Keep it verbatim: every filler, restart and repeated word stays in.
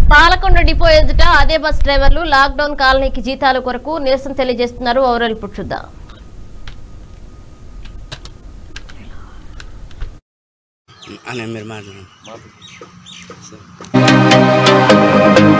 Palakonda depot ఎదుట అదే bus డ్రైవర్లు లాక్డౌన్ కాలనీకి జీతాల కొరకు నిరసన తెలియజేస్తున్నారు. ఓవరాల్ ఇప్పుడు చూద్దాం. అనే మీరు మాట్లాడండి.